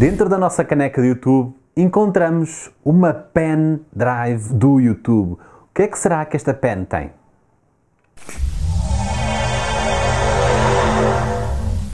Dentro da nossa caneca de YouTube encontramos uma pen drive do YouTube. O que é que será que esta pen tem?